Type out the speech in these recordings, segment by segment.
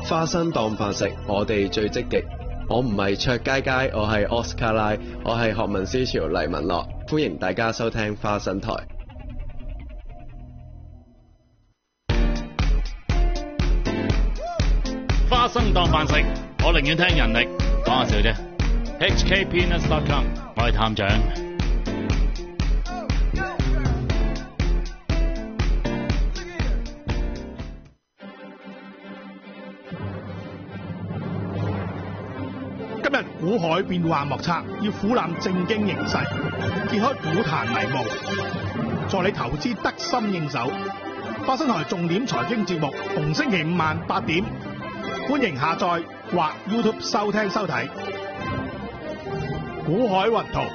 花生當飯食，我哋最積極。我唔係卓佳佳，我係 Oscar 拉，我係學民思潮黎文樂，歡迎大家收聽花生台。 花生當飯食，我寧願聽人力，講下笑啫。HKpeanuts.com， 我係探長。 今日股海變幻莫測，要俯瞰正經形勢，揭開股壇迷霧，助你投資得心應手。花生台重點財經節目，逢星期五晚8點，歡迎下載或 YouTube 收聽收睇。股海雲圖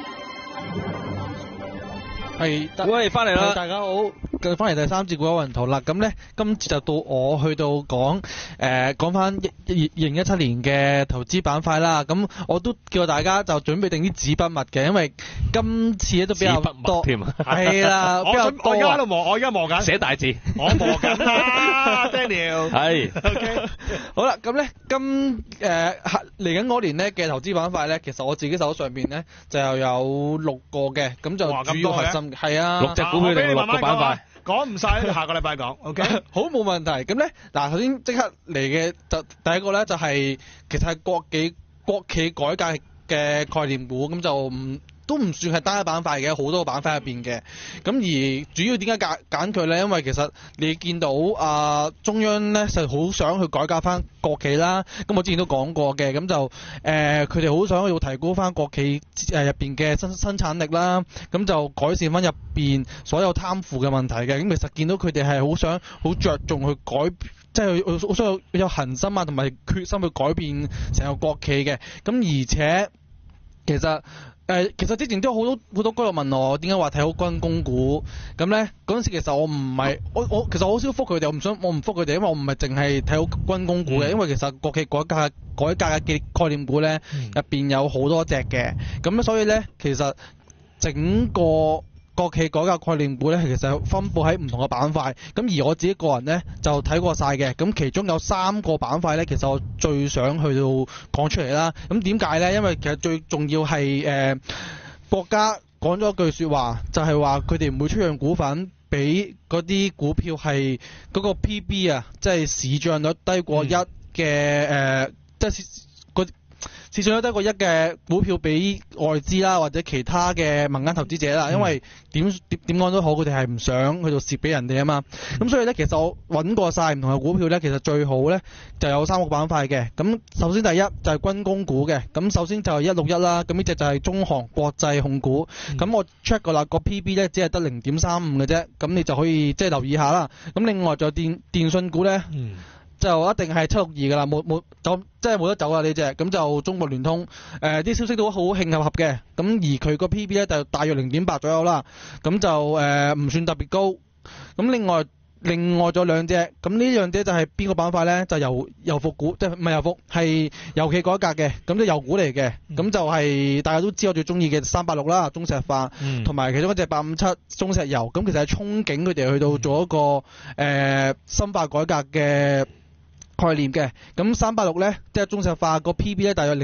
係，喂，翻嚟啦！大家好，翻嚟第三節股海雲圖啦。咁咧，今次就到我去到講翻2017年嘅投資板塊啦。咁我都叫大家就準備定啲紙筆墨嘅，因為今次咧都比較多添啊。係啦，比較多。我而家喺度磨，我而家磨緊寫大字，我磨緊啦，Daniel。係。OK。好啦，咁咧嚟緊嗰年咧嘅投資板塊咧，其實我自己手上邊咧就有6個嘅，咁就主要核心。係啊，6隻股票定6個板塊，講唔晒，下個禮拜講。OK， 好，冇問題。咁咧，嗱，頭先即刻嚟嘅就第一個咧就係其實係國企改革嘅概念股，咁就都唔算係單一板塊嘅，好多個板塊入邊嘅。咁而主要點解揀佢咧？因為其實你見到中央咧就好想去改革翻國企啦。咁我之前都講過嘅，咁就佢哋好想要提高翻國企入邊嘅生產力啦。咁就改善翻入邊所有貪腐嘅問題嘅。咁其實見到佢哋係好想好着重去改，即係好想有恆心啊，同埋決心去改變成個國企嘅。咁而且其實之前都有好多居民問我點解話睇好軍工股，咁咧嗰陣時其實我唔係我其實好少覆佢哋，我唔覆佢哋，因為我唔係淨係睇好軍工股嘅，因為其實國企改革嘅概念股咧入邊有好多隻嘅，咁所以咧其實整個國企改革概念股咧，其實分佈喺唔同嘅板塊。咁而我自己個人咧就睇過晒嘅。咁其中有3個板塊咧，其實我最想去到講出嚟啦。咁點解咧？因為其實最重要係國家講咗一句説話，就係話佢哋唔會出讓股份俾嗰啲股票係嗰個 PB 啊，即係市賬率低過1嘅即係市賬率低過1嘅股票俾外資啦，或者其他嘅民間投資者啦，因為點講都好，佢哋係唔想去到蝕俾人哋啊嘛。咁所以咧，其實我揾過晒唔同嘅股票咧，其實最好咧就有3個板塊嘅。咁首先第一就係軍工股嘅，咁首先就係161啦，咁呢隻就係中航國際控股。咁我 check 過啦，個 PB 咧只係得0.35嘅啫，咁你就可以即係留意下啦。咁另外就電信股咧。就一定係762噶啦，冇就即係冇得走啦呢隻，咁就中國聯通，啲消息都好慶合嘅，咁而佢個 PB 咧就大約0.8左右啦，咁就唔算特別高。咁另外仲有2隻，咁呢2隻就係邊個板塊咧？就油服股，即係唔係油服，係油企改革嘅，咁啲油股嚟嘅，咁就係大家都知我最中意嘅386啦，中石化，同埋其中一隻857中石油，咁其實係憧憬佢哋去到做一個深化改革嘅概念嘅。咁386咧，即係中石化個 PB 咧，大約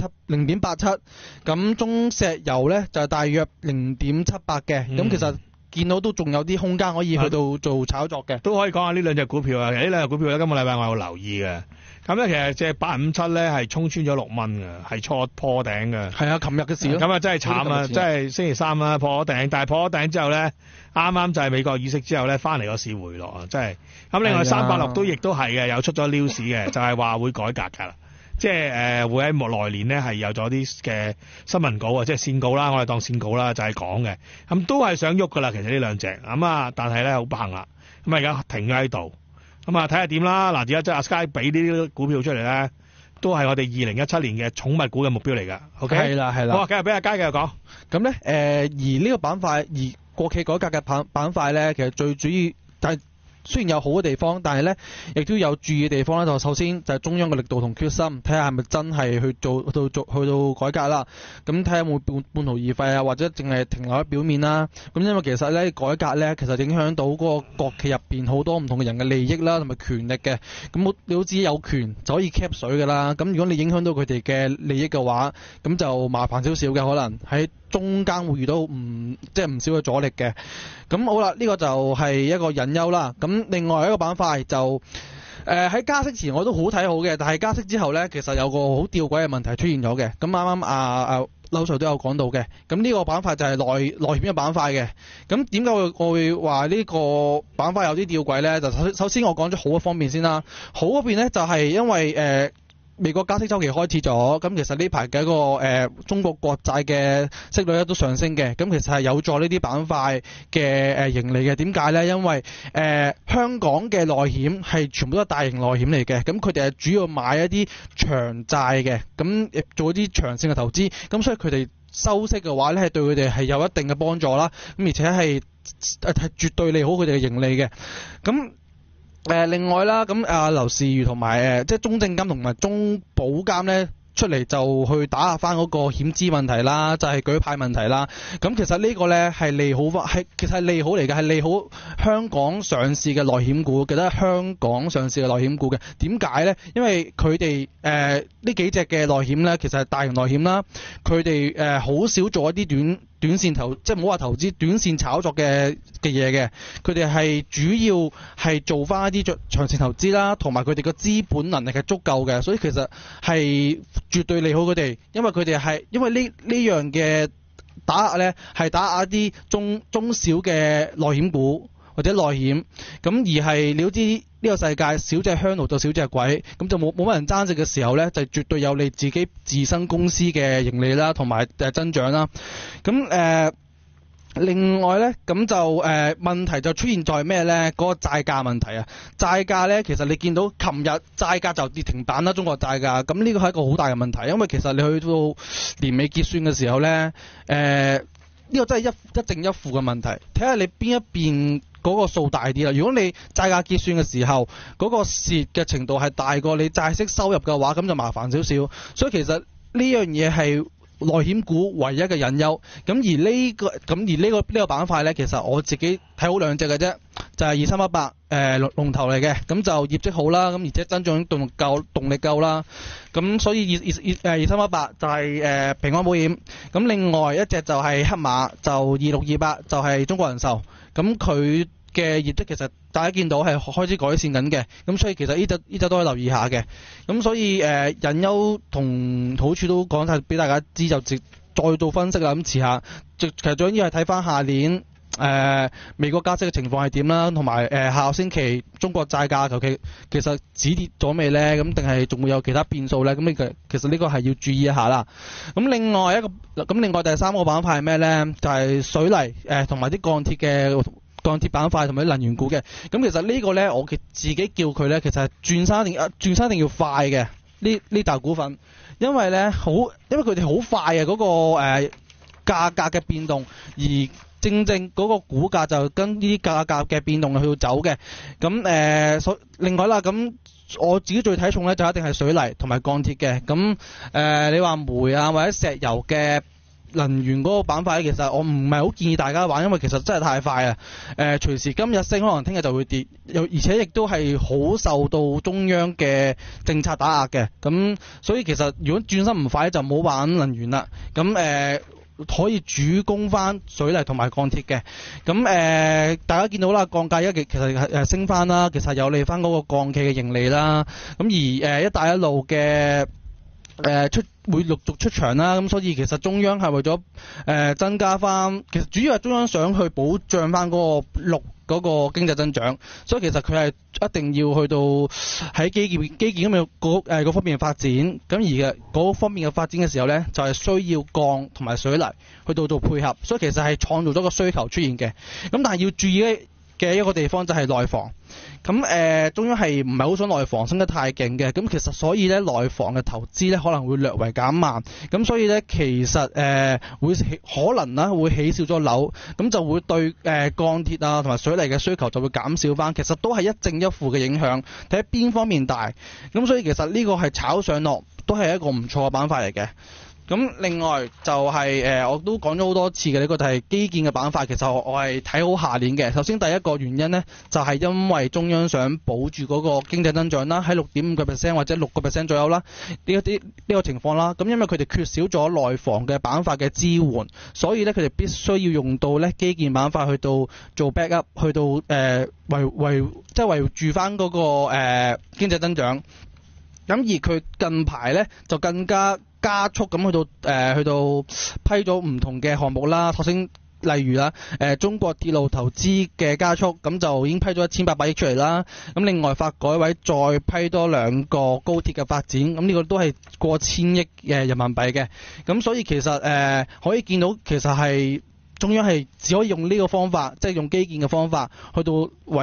0.87，咁中石油咧就係大約0.78嘅。咁其實見到都仲有啲空間可以去到做炒作嘅。都可以講下呢2隻股票啊。其實呢2隻股票咧，今個禮拜我有留意嘅。咁咧其實即係857咧係衝穿咗6蚊嘅，係初破頂嘅。係啊，琴日嘅事咯。咁啊真係慘啊！真係星期3啦破咗頂，但係破咗頂之後咧，啱啱就係美國議息之後咧，翻嚟個市回落啊，真係。咁另外386亦都係嘅，有出咗 news 嘅，就係話會改革㗎啦。即係會喺來年咧係有咗啲嘅新聞稿啊，即係線稿啦，我哋當線稿啦，就係講嘅。咁都係想喐㗎啦，其實呢2隻咁啊，但係咧好不幸啦，咁啊而家停咗喺度。咁啊睇下點啦。嗱，而家即係阿 Sky 俾呢啲股票出嚟咧，都係我哋2017年嘅寵物股嘅目標嚟㗎。OK， 係啦。好啊，繼續俾阿佳繼續講。咁咧而呢個板塊，而國企改革嘅板塊咧，其實最主要雖然有好嘅地方，但係咧亦都有注意嘅地方咧。就首先就係中央嘅力度同決心，睇下係咪真係去到改革啦。咁睇下有冇半途而廢啊，或者淨係停留喺表面啦。咁因為其實咧改革咧其實影響到嗰個國企入邊好多唔同嘅人嘅利益啦，同埋權力嘅。咁你都知有權就可以 cap 水㗎啦。咁如果你影響到佢哋嘅利益嘅話，咁就麻煩少少嘅，可能喺中間會遇到唔少嘅阻力嘅。咁好啦，呢個就係一個隱憂啦。咁另外一個板塊就喺加息前我都好睇好嘅，但係加息之後呢，其實有個好吊詭嘅問題出現咗嘅。咁啱啱劉 Sir 都有講到嘅。咁呢個板塊就係內險嘅板塊嘅。咁點解我會話呢個板塊有啲吊詭呢？就首先我講咗好嘅方面先啦。好嗰邊呢，就係因為美國加息週期開始咗，咁其實呢排嘅一個中國國債嘅息率咧都上升嘅，咁其實係有助呢啲板塊嘅盈利嘅。點解呢？因為香港嘅內險係全部都係大型內險嚟嘅，咁佢哋係主要買一啲長債嘅，咁做一啲長線嘅投資，咁所以佢哋收息嘅話咧係對佢哋係有一定嘅幫助啦，咁而且係絕對利好佢哋嘅盈利嘅。咁另外啦，咁劉士余同埋即係中證監同埋中保監咧出嚟就去打壓翻嗰個險資問題啦，就係舉牌問題啦。咁其實呢個咧係利好其實係利好嚟嘅，係利好香港上市嘅內險股，記得香港上市嘅內險股嘅。點解咧？因為佢哋呢幾隻嘅內險咧，其實係大型內險啦，佢哋好少做一啲短線投，即係唔好話投資，短線炒作嘅嘢嘅，佢哋係主要係做翻一啲長線投資啦，同埋佢哋個資本能力係足夠嘅，所以其實係絕對利好佢哋，因為佢哋係因為呢樣嘅打壓咧，係打壓一啲中小嘅內險股或者內險，咁而係你都知呢個世界少隻香爐就少隻鬼，咁就冇乜人爭食嘅時候咧，就絕對有利自己自身公司嘅盈利啦，同埋增長啦。咁另外咧，咁就問題就出現在咩咧？嗰個債價問題啊，債價咧其實你見到琴日債價就跌停板啦，中國債價，咁呢個係一個好大嘅問題，因為其實你去到年尾結算嘅時候咧，呢個真係一正一負嘅問題，睇下你邊一邊嗰個數大啲啦。如果你債價結算嘅時候嗰個蝕嘅程度係大過你債息收入嘅話，咁就麻煩少少。所以其實呢樣嘢係內險股唯一嘅隱憂。咁而呢個板塊咧，其實我自己睇好兩隻嘅啫，就係2318龍頭嚟嘅，咁就業績好啦，咁而且增長動力夠啦。咁所以2318就係平安保險。咁另外一隻就係黑馬，就2628就係中國人壽。咁佢嘅業績其實大家見到係開始改善緊嘅，咁所以其實呢隻都可以留意下嘅。咁所以隱憂同好處都講晒俾大家知，就再做分析啦。咁遲下其實最緊要係睇翻下年美國加息嘅情況係點啦，同埋下個星期中國債價其實止跌咗未咧？咁定係仲會有其他變數咧？咁其實呢個係要注意一下啦。咁另外第三個板塊係咩咧？就係水泥同埋啲鋼鐵板塊同埋能源股嘅。咁其實呢個咧，我自己叫佢咧，其實係轉身一定要快嘅呢大股份，因為佢哋好快嘅嗰個價格嘅變動，而正嗰個股價就跟呢啲價格嘅變動去到走嘅。咁另外啦，咁我自己最睇重咧就一定係水泥同埋鋼鐵嘅。咁你話煤啊或者石油嘅能源嗰個板塊，其實我唔係好建議大家玩，因為其實真係太快啊！隨時今日升，可能聽日就會跌，而且亦都係好受到中央嘅政策打壓嘅。咁所以其實如果轉身唔快就唔好玩能源啦。咁可以主攻翻水泥同埋鋼鐵嘅。咁大家見到啦，鋼價其實升翻啦，其實有利翻嗰個鋼企嘅盈利啦。咁而一帶一路嘅會陸續出場啦，咁所以其實中央係為咗增加翻，其實主要係中央想去保障翻嗰個經濟增長，所以其實佢係一定要去到喺基建嗰方面發展，咁而嗰方面嘅發展嘅時候呢，就係需要鋼同埋水泥去到做配合，所以其實係創造咗個需求出現嘅。咁但係要注意嘅一個地方就係內房。咁中央係唔係好想內房升得太勁嘅，咁其實所以咧內房嘅投資咧可能會略為減慢，咁所以咧其實可能啦會起少咗樓，咁就會對鋼鐵啊同埋水泥嘅需求就會減少翻，其實都係一正一負嘅影響，睇下邊方面大，咁所以其實呢個係炒上落都係一個唔錯嘅板塊嚟嘅。咁另外就係我都講咗好多次嘅呢個就係基建嘅板塊，其實我係睇好下年嘅。首先第一個原因呢，就係因為中央想保住嗰個經濟增長啦，喺 6.5% 或者 6% 左右啦，呢個情況啦。咁因為佢哋缺少咗內房嘅板塊嘅支援，所以呢，佢哋必須要用到呢基建板塊去到做 backup， 去到維住翻嗰個經濟增長。咁而佢近排呢，就更加速咁去到批咗唔同嘅項目啦，首先例如啦，中國鐵路投資嘅加速，咁就已經批咗1800億出嚟啦。咁另外發改委再批多2個高鐵嘅發展，咁呢個都係過千億人民幣嘅。咁所以其實可以見到其實係中央係只可以用呢個方法，即係用基建嘅方法去到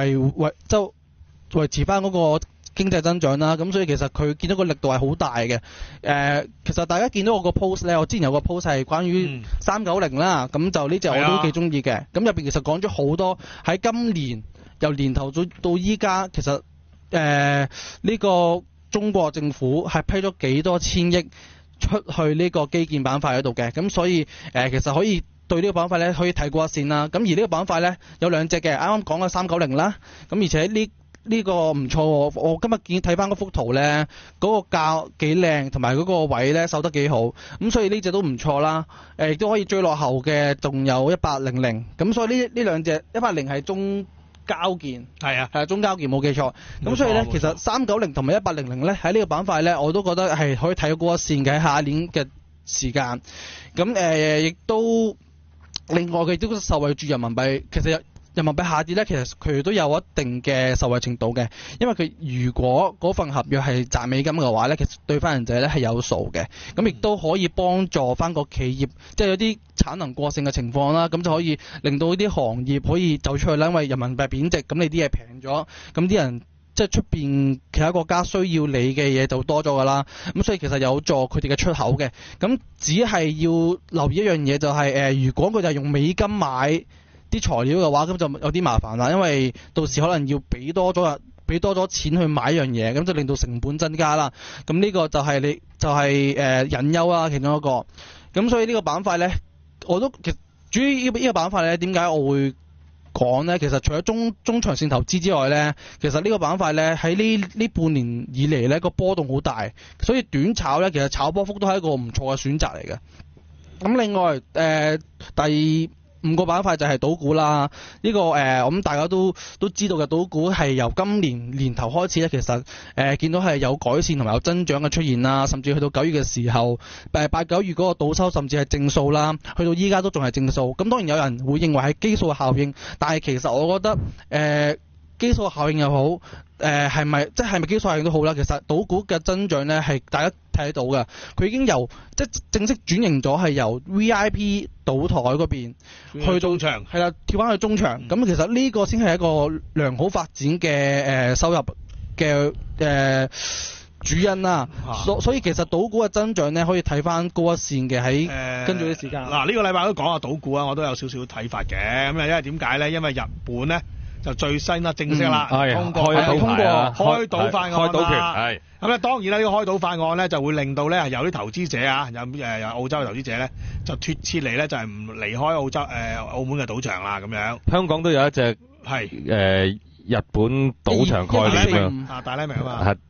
維持翻嗰個經濟增長啦，咁所以其實佢見到個力度係好大嘅。其實大家見到我個 post 咧，我之前有個 post 係關於390啦，咁就呢隻我都幾中意嘅。咁入邊其實講咗好多喺今年由年頭到依家，其實呢個中國政府係批咗幾多千億出去呢個基建板塊嗰度嘅。咁所以其實可以對呢個板塊咧可以睇過一線啦。咁而呢個板塊咧有2隻嘅，啱啱講嘅390啦，咁而且呢個唔錯喎，我今日見睇翻嗰幅圖呢，嗰個價幾靚，同埋嗰個位呢守得幾好，咁所以呢隻都唔錯啦。亦都可以追落後嘅，仲有1800，咁所以呢兩隻180係中交建，係啊中交建冇記錯。咁所以呢，其實390同埋180呢，喺呢個板塊呢，我都覺得係可以睇到高一線嘅喺下一年嘅時間。咁亦都另外佢都受惠住人民幣，其實人民幣下跌咧，其實佢都有一定嘅受惠程度嘅，因為佢如果嗰份合約係賺美金嘅話咧，其實對翻人仔咧係有數嘅，咁亦都可以幫助翻個企業，即係有啲產能過剩嘅情況啦，咁就可以令到啲行業可以走出去啦，因為人民幣貶值，咁你啲嘢平咗，咁啲人即係出邊其他國家需要你嘅嘢就多咗㗎啦，咁所以其實有助佢哋嘅出口嘅，咁只係要留意一樣嘢就係如果佢就係用美金買啲材料嘅話，咁就有啲麻煩啦，因為到時可能要俾多咗錢去買一樣嘢，咁就令到成本增加啦。咁呢個就係隱憂啦，其中一個。咁所以呢個板塊呢，我都其實主要呢個板塊呢，點解我會講呢？其實除咗中長線投資之外呢，其實呢個板塊呢，喺呢半年以嚟呢個波動好大，所以短炒呢，其實炒波幅都係一個唔錯嘅選擇嚟嘅。咁另外第5個板塊就係賭股啦，呢個我諗大家都知道嘅，賭股係由今年年頭開始咧，其實見到係有改善同埋有增長嘅出現啦，甚至去到9月嘅時候，8、9月嗰個賭收甚至係正數啦，去到依家都仲係正數。咁當然有人會認為係基數效應，但係其實我覺得基數效應又好，係咪基數效應都好啦。其實賭股嘅增長咧係大家睇得到嘅，佢已經由即正式轉型咗，係由 VIP 賭台嗰邊去中場，係啦，跳翻去中場。咁其實呢個先係一個良好發展嘅收入嘅主因啦。所以其實賭股嘅增長咧可以睇翻高一線嘅喺跟住啲時間。 嗱呢個禮拜都講下賭股啊，我都有少少睇法嘅。咁因為點解咧？因為日本咧就最新啦，正式啦，通過開賭法案啦，開賭權係。咁咧當然啦，呢個開賭法案咧就會令到咧有啲投資者啊，有澳洲嘅投資者咧就脫撤離咧，就係唔離開澳洲澳門嘅賭場啦咁樣。 香港都有一隻係日本賭場概念啊，大黎明啊嘛， 係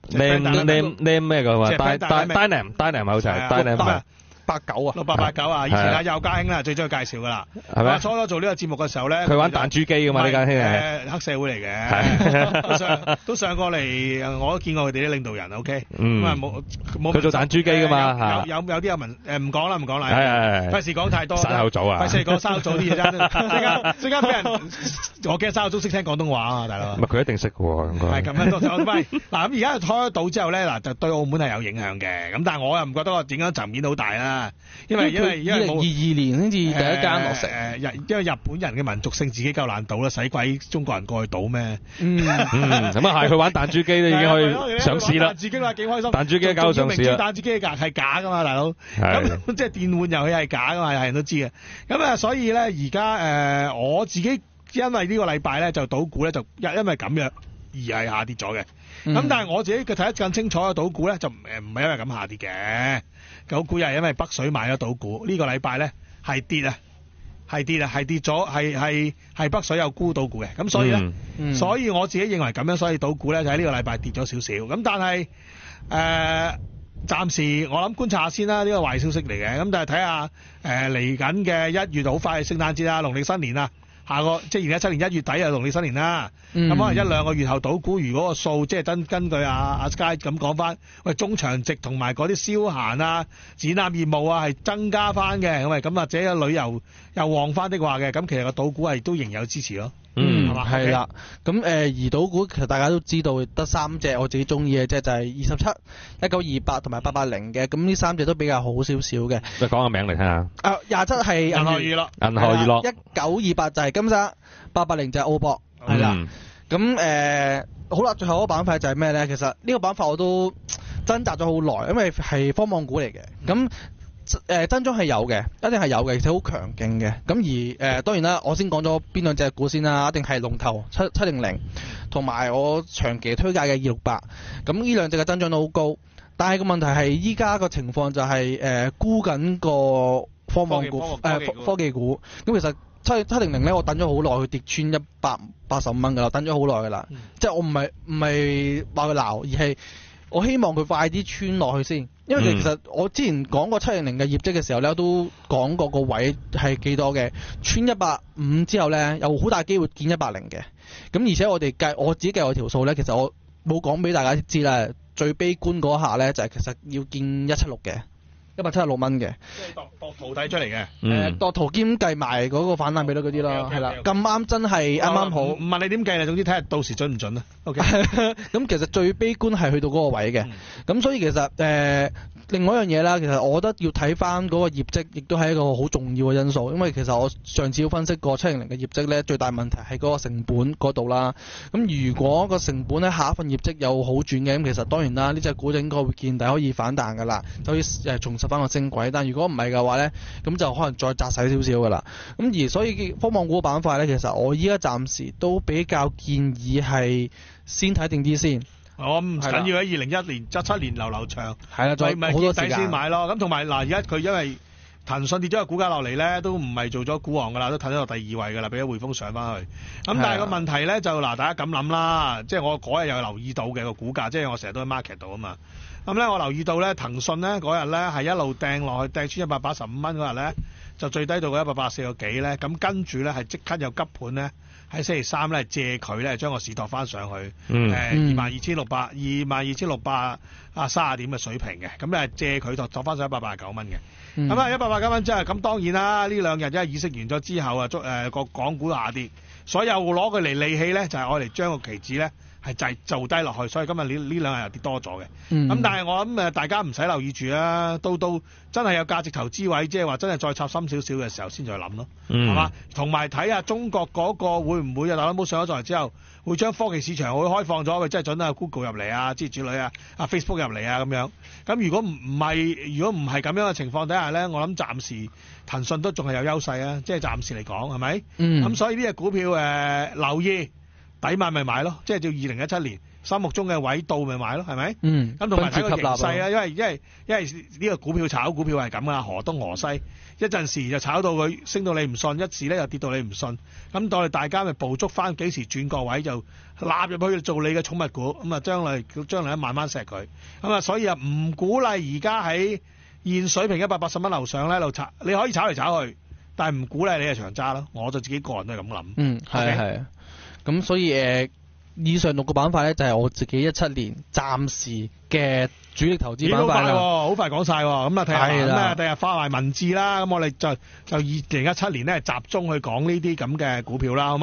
name 咩㗎嘛？Dynam 好似係 Dynam。 89啊 ，6889啊，以前阿邱家興啦最中意介紹噶啦，係咪？初初做呢個節目嘅時候咧， 佢玩彈珠機噶嘛，呢間兄黑社會嚟嘅，都上過嚟，我都見過佢哋啲領導人 ，OK， 咁啊冇佢做彈珠機噶嘛， 有啲有文唔講啦，係費事講太多， 山口組啊， 費事講山口組啲嘢啫，即刻俾人，我記得山口組識聽廣東話啊，大佬， 唔係佢一定識喎，應該係咁樣多謝，喂，嗱咁而家開到之後咧，嗱就對澳門係有影響嘅，咁但係我又唔覺得個影響層面好大啦。 㗎，因為冇 2022年先至第一間落成。 因為日本人嘅民族性自己夠難倒啦，使鬼中國人過去倒咩？ 咁啊係，佢玩彈珠機都已經可以上市啦。 彈珠機啦，幾開心！ 彈珠機搞到上市啦。 彈珠機係假㗎嘛，大佬。咁即係電玩遊戲係假㗎嘛，係人都知嘅。咁啊，所以咧而家我自己因為呢個禮拜咧就賭股咧就因為咁樣而係下跌咗嘅。咁但係我自己睇得更清楚嘅賭股咧就唔係因為咁下跌嘅。賭股又係因為北水買咗賭股，呢個禮拜咧係跌啊，係跌咗，係北水有沽賭股嘅。咁所以咧，所以我自己認為咁樣，所以賭股咧就喺呢個禮拜跌咗少少。咁但係暫時我諗觀察下先啦，呢個壞消息嚟嘅。咁但係睇下嚟緊嘅1月好快聖誕節啦，農曆新年啦。下個即係2017年1月底就農曆新年啦，咁可能1-2個月後賭股，如果個數即係根據阿 Sky 咁講翻，喂中長值同埋嗰啲消閒啊、展覽業務啊係增加翻嘅，咁或者旅遊又旺翻的話嘅，咁其實個賭股係都仍有支持咯。係嘛？ 係啦。咁而賭股其實大家都知道得3隻我自己中意嘅啫，就係27、1928同埋880嘅。咁呢3隻都比較好少少嘅。 你講個名嚟聽下。 27係銀河娛樂 ，1928就係金沙，880就係澳博，係啦。咁好啦，最後嗰個板塊就係咩咧？其實呢個板塊我都掙扎咗好耐，因為係科網股嚟嘅。咁增長係有嘅，一定係有嘅，而且好強勁嘅。咁而當然啦，我先講咗邊兩隻股先啦，一定係龍頭700，同埋我長期推介嘅268。咁呢兩隻嘅增長都好高，但係個問題係依家個情況就係沽緊個科網股科技股。咁其實700咧，我等咗好耐，佢跌穿185蚊㗎啦，等咗好耐㗎啦。即係我唔係話佢鬧，而係我希望佢快啲穿落去先。因為其實我之前講過700嘅業績嘅時候咧，都講過個位係幾多嘅，穿150之後咧，有好大機會見180嘅。咁而且我自己計我條數咧，其實我冇講俾大家知啦。最悲觀嗰下咧，就係其實要見176嘅，176蚊嘅。 即係度圖睇出嚟嘅。 度圖兼計埋嗰個反彈比率嗰啲咯，係啦。咁啱真係啱啱好。唔問你點計啦，總之睇下到時準唔準啦。OK。 咁其實最悲觀係去到嗰個位嘅。咁所以其實另外一樣嘢啦，其實我覺得要睇翻嗰個業績，亦都係一個好重要嘅因素。因為其實我上次要分析過700嘅業績咧，最大問題係嗰個成本嗰度啦。咁如果個成本咧下一份業績有好轉嘅，咁其實當然啦，呢隻股應該會見底可以反彈㗎啦，就可以重拾翻個升軌。但如果唔係嘅話咧，咁就可能再窄細少少㗎啦。咁而所以科網股板塊咧，其實我依家暫時都比較建議係先睇定啲先。 我唔緊要喺2017年流長， 係啦，再好多時間先買咯。咁同埋嗱，而家佢因為騰訊跌咗個股價落嚟咧，都唔係做咗股王噶啦，都褪咗落第2位噶啦，俾咗匯豐上翻去。咁但係個問題咧就嗱，大家咁諗啦，即係我嗰日有留意到嘅個股價，即係我成日都喺 market 度啊嘛。咁咧我留意到咧，騰訊咧嗰日咧係一路掟落去，掟穿185蚊嗰日咧，就最低到個184個幾咧。咁跟住咧係即刻有急盤咧。喺星期3咧借佢咧將個市托翻上去，22,630點嘅水平嘅，咁咧借佢托翻上189蚊嘅，咁啊189蚊之後，咁當然啦，呢兩日因為議息完咗之後啊，個港股下跌，所以又攞佢嚟利器咧，就係愛嚟將個期指咧係就低落去，所以今日呢兩日又跌多咗嘅，咁但係我諗大家唔使留意住啦，到真係有價值投資位，即係話真係再插深少少嘅時候先再諗咯，係嘛？同埋睇下中國嗰個會唔會特朗普上咗台之後，會將科技市場會開放咗，佢真係準啊 Google 入嚟啊，之類啊，Facebook 入嚟啊咁樣。咁如果唔係咁樣嘅情況底下咧，我諗暫時騰訊都仲係有優勢啊，即係暫時嚟講係咪？咁所以呢隻股票留意抵買咪買咯，即係照2017年。心目中嘅位到咪買咯，係咪？咁同埋睇個形勢啊，因為呢個股票炒股票係咁噶，河東河西，一陣時就炒到佢升到你唔信，一時咧又跌到你唔信。咁我哋大家咪捕捉翻幾時轉個位就納入去做你嘅寵物股，咁啊將來慢慢錫佢。咁啊所以啊唔鼓勵而家喺現水平180蚊樓上咧度炒，你可以炒嚟炒去，但係唔鼓勵你係長揸咯。我就自己個人都係咁諗。 係。咁所以以上6個板塊咧，就係我自己17年暫時嘅主力投資板塊啦。 好快講晒喎，咁啊睇下咁啊，第日發埋文字啦。咁我哋就2017年咧集中去講呢啲咁嘅股票啦，好冇？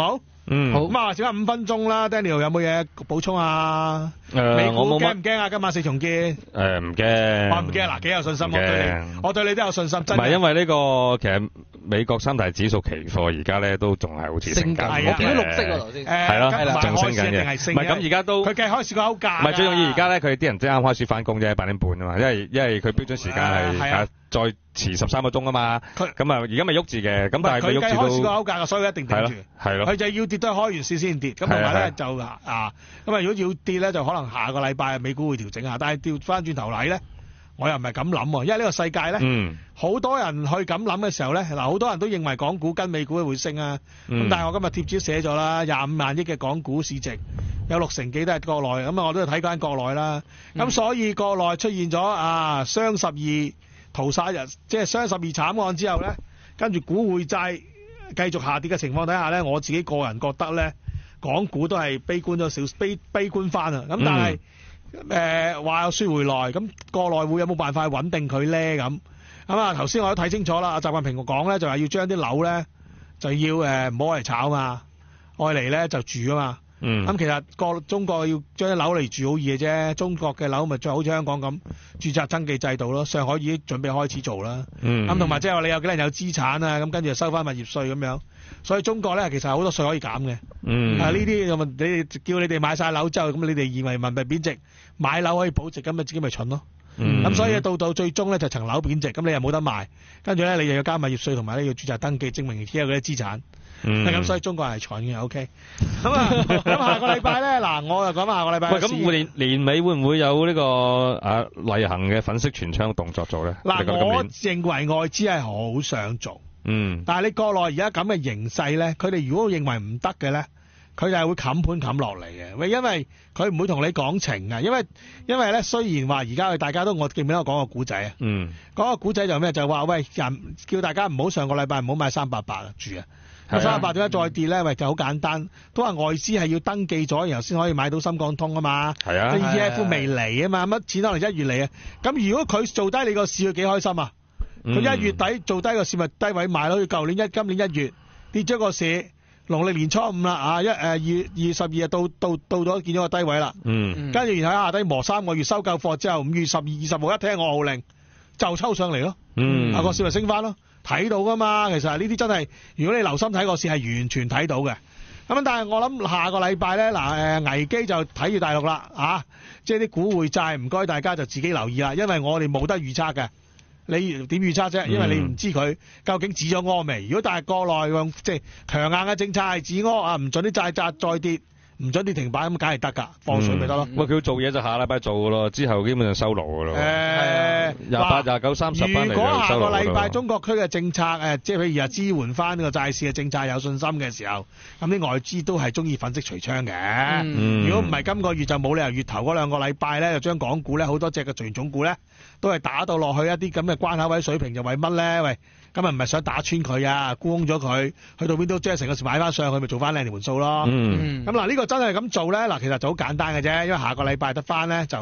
好，咁啊，剩翻5分鐘啦 ，Daniel 有冇嘢補充啊？ 我冇乜。 驚唔驚啊？今晚4重建？ 唔驚。 話唔驚嗱，幾有信心我對你都有信心。真唔係因為呢個其實美國三大指數期貨而家咧都仲係好似升緊， 係啊，見到綠色喎頭先。 係咯，仲升緊嘅。唔係咁而家都。 佢計開市個歐價。 唔係最重要而家咧，佢啲人即係啱開始翻工啫，8點半啊嘛，因為佢標準時間係再遲13個鐘啊嘛。咁啊，而家咪喐住嘅，咁但係佢喐住都。佢計開市個歐價，所以一定頂住。係咯。佢就要跌都係開完市先跌，咁同埋咧就咁啊，如果要跌咧，就可能下個禮拜美股會調整下，但係調翻轉頭嚟咧。我又唔係咁諗喎，因為呢個世界咧，好多人去咁諗嘅時候咧，嗱好多人都認為港股跟美股會升啊，咁但係我今日貼紙寫咗啦，25萬億嘅港股市值，有60幾都係國內，咁啊我都睇緊國內啦，咁所以國內出現咗雙12屠殺日，即係雙12慘案之後咧，跟住股匯債繼續下跌嘅情況底下咧，我自己個人覺得咧，港股都係悲觀咗少，悲觀翻啊，咁但係。話有説回來，咁國內會有冇辦法穩定佢咧？咁啊頭先我都睇清楚啦，阿習近平講咧就係要將啲樓咧就要唔好嚟炒嘛，愛嚟咧就住啊嘛。咁其實中國要將啲樓嚟住好易嘅啫，中國嘅樓咪再好似香港咁註冊登記制度咯，上海已經準備開始做啦。咁同埋即係話你有幾多人有資產啊？咁跟住就收翻物業稅咁樣，所以中國咧其實好多稅可以減嘅。呢啲咁你哋叫你哋買晒樓之後，咁你哋以為人民幣貶值，買樓可以保值，咁咪自己咪蠢咯。咁所以到最終咧就層樓貶值，咁你又冇得賣，跟住咧你又要交物業稅同埋咧要註冊登記證明自己有嗰啲資產。咁所以中國係蠢嘅 ，OK。咁下個禮拜咧，嗱，我就講下個禮拜。喂，咁年尾會唔會有呢個例行嘅粉飾櫥窗動作做咧？ 嗱，我認為外資係好想做，但係你國內而家咁嘅形勢咧，佢哋如果認為唔得嘅咧，佢就係會冚盤冚落嚟嘅。喂，因為佢唔會同你講情啊，因為咧雖然話而家大家都我記唔記得我講個古仔啊？講個古仔就咩？就話喂人叫大家唔好上個禮拜唔好買388住啊。388點解再跌咧？喂，就好簡單，都話外資係要登記咗，然後先可以買到深港通啊嘛。係啊 ETF 未嚟啊嘛，乜錢可能1月嚟啊？咁如果佢做低你個市，佢幾開心啊？佢1月底做低個市咪低位買咯。佢今年1月跌咗個市，農曆年初5啦2月12日到咗見咗個低位啦。跟住然後下低磨3個月收夠貨之後，5月20號一聽我號令就抽上嚟咯。個市咪升翻咯。睇到噶嘛，其實呢啲真係，如果你留心睇個市係完全睇到嘅。咁但係我諗下個禮拜咧，危機就睇住大陸啦，即係啲股匯債，唔該大家就自己留意啦，因為我哋冇得預測嘅。你點預測啫？因為你唔知佢究竟止咗屙未。如果但係國內用即係強硬嘅政策係止屙唔準啲債再跌。唔准啲停擺咁，梗係得㗎，放水咪得咯。 喂，佢做嘢就下禮拜做㗎咯，之後基本上收爐㗎咯。28、29、30班嚟就收爐㗎咯。如果下個禮拜中國區嘅政策即係譬如支援翻呢個債市嘅政策有信心嘅時候，咁啲外資都係中意粉飾櫥窗嘅。如果唔係今個月就冇理由月頭嗰2個禮拜咧，就將港股咧好多隻嘅傳統股咧都係打到落去一啲咁嘅關口位水平，就為乜咧？喂！今日唔係想打穿佢啊，沽空咗佢，去到邊都即係成個時買翻上去，咪做翻靚條盤數咯。咁嗱，呢個真係咁做咧，嗱，其實就好簡單嘅啫，因為下個禮拜得翻咧就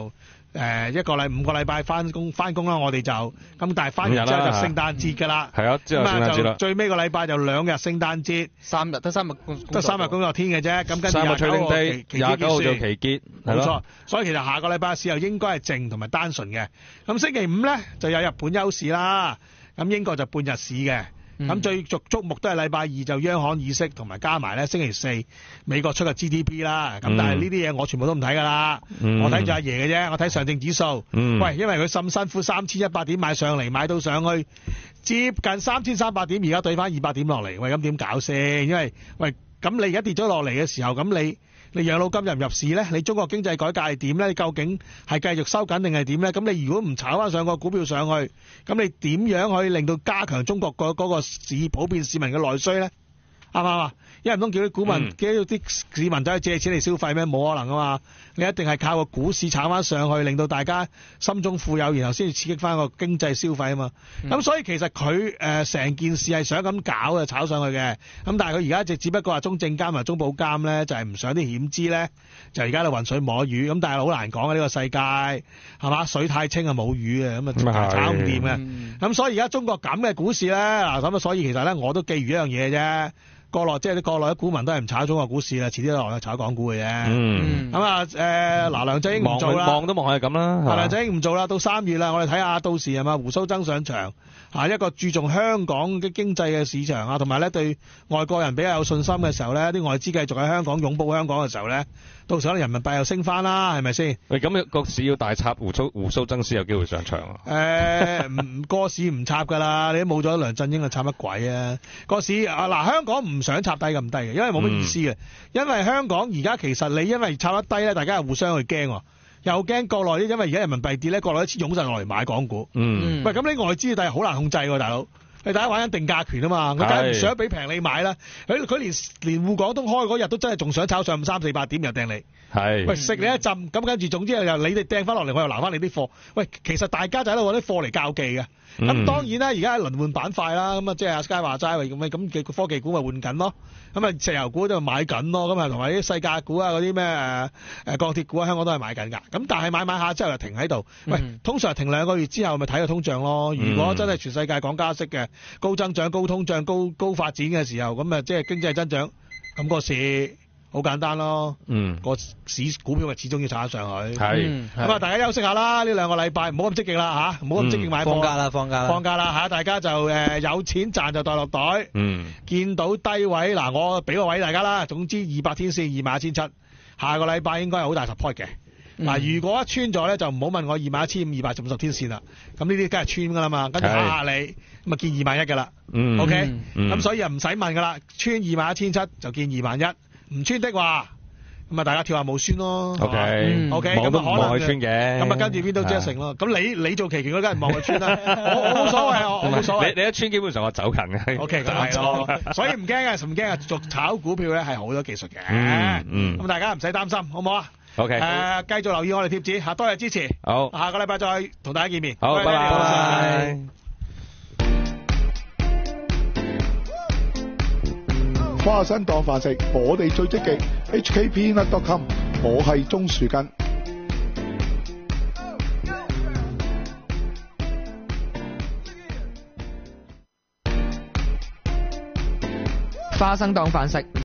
5個禮拜翻工啦，我哋就咁，但係翻完之後就聖誕節㗎啦。係啊，之後聖誕節啦。最尾個禮拜就2日聖誕節，3日得3日工作天嘅啫。咁跟住29號就期結，冇錯。所以其實下個禮拜市又應該係靜同埋單純嘅。咁星期5咧就有日本休市啦。咁英國就半日市嘅，咁最矚目都係禮拜2就央行議息，同埋加埋咧星期4美國出嘅 GDP 啦。咁但係呢啲嘢我全部都唔睇㗎啦，我睇住阿爺嘅啫，我睇上證指數。喂，因為佢咁辛苦3100點買上嚟，買到上去接近3300點，而家對翻200點落嚟，喂咁點搞先？因為喂咁你而家跌咗落嚟嘅時候，咁你養老金入唔入市咧？你中國經濟改革係點咧？你究竟係繼續收緊定係點咧？咁你如果唔炒翻上個股票上去，咁你點樣可以令到加強中國嗰個普遍市民嘅內需咧？啱唔啱啊？因為唔通叫啲股民，叫啲市民走去借錢嚟消費咩？冇可能啊嘛！你一定係靠個股市炒翻上去，令到大家心中富有，然後先至刺激翻個經濟消費啊嘛。咁所以其實佢成件事係想咁搞嘅，炒上去嘅。咁但係佢而家只不過話中證監同中保監咧，就係唔想啲險資咧，就而家喺度渾水摸魚。咁但係好難講嘅呢個世界係嘛？水太清啊冇魚啊，咁啊炒唔掂嘅。咁所以而家中國咁嘅股市咧，嗱咁所以其實咧我都記住一樣嘢啫。 國內即係啲國內啲股民都係唔炒中國股市啦，遲啲落去炒港股嘅啫。咁啊嗱，梁振英唔做啦， 望都望係咁啦。 梁振英唔做啦，到3月啦，我哋睇下到時係嘛胡鬚曾上場一個注重香港嘅經濟嘅市場啊，同埋咧對外國人比較有信心嘅時候咧，啲外資繼續喺香港擁抱香港嘅時候咧，到時可能人民幣又升翻啦，係咪先？ 喂，咁個市要大插胡鬚曾先有機會上場啊？ 個市唔插㗎啦，你都冇咗梁振英啊，插乜鬼啊？個市嗱，香港唔想插低咁低嘅，因為冇乜意思嘅。因為香港而家其實你因為插得低咧，大家係互相去驚喎。又驚國內因為而家人民幣跌咧，國內一次湧晒落嚟買港股。喂，咁你外資但係好難控制喎，大佬。你大家玩緊定價權啊嘛，佢梗係唔想俾平你買啦。佢連滬港通開嗰日都真係仲想炒上300-400點又掟你。喂，食你一陣，咁跟住總之又你哋掟翻落嚟，我又拿翻你啲貨。喂，其實大家就喺度揾啲貨嚟較技嘅。咁當然啦，而家輪換板塊啦，咁啊即係阿 Sky 話齋咁嘅科技股咪換緊咯。咁啊石油股就買緊咯，咁啊同埋啲世界股啊嗰啲咩鋼鐵股啊，香港都係買緊㗎。咁但係買下之後又停喺度。喂，通常停2個月之後咪睇個通脹咯。如果真係全世界講加息嘅高增長、高通脹、高發展嘅時候，咁啊即係經濟增長，咁個市好簡單咯。個市股票咪始終要炒上去。咁啊，大家休息下啦，呢2個禮拜唔好咁積極啦嚇，唔好咁積極買貨。放假啦嚇，大家就有錢賺就袋落袋。見到低位嗱，我俾個位大家啦。總之200天線21,700，下個禮拜應該係好大 support 嘅。嗱，如果一穿咗咧，就唔好問我21,500 250天線啦。咁呢啲梗係穿㗎啦嘛，跟住嚇你，咁啊見21,000㗎啦。OK，咁所以啊唔使問㗎啦，穿21,700就見21,000，唔穿的話，咁啊大家跳下舞孫咯。OK，咁啊可能望佢穿嘅，咁啊跟住 Window Jackson 咯。咁你做期權嗰梗係望佢穿啦，我冇所謂，我冇所謂。你一穿基本上我走近嘅。OK，就係咯，所以唔驚嘅，唔驚啊！做炒股票咧係好多技術嘅。咁大家唔使擔心，好唔好啊？OK，繼續留意我哋貼紙，多謝支持。好，下個禮拜再同大家見面。好，拜拜。 花生當飯食，我哋最積極。HKpeanut.com， 我係鍾樹根。 花生當飯食。